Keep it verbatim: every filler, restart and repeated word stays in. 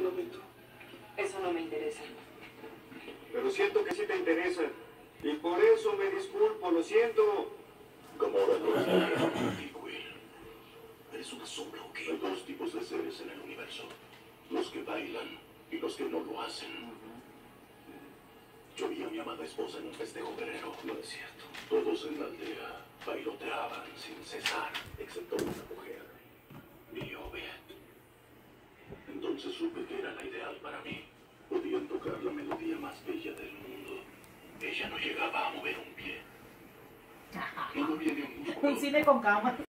prometo. Eso no me interesa. Pero siento que sí te interesa. Y por eso me disculpo, lo siento. Gamora no es la guerra para ti, Quill. ¿Eres una sombra o qué? Hay dos tipos de seres en el universo. Los que bailan y los que no lo hacen. Yo vi a mi amada esposa en un festejo guerrero. No es cierto. Todos en la aldea bailoteaban sin cesar, excepto una mujer, mi Obed. Entonces supe que era la ideal para mí. Podían tocar la melodía más bella del mundo. Ella no llegaba a mover un pie. No movía ni un músculo. Un cine con cámara.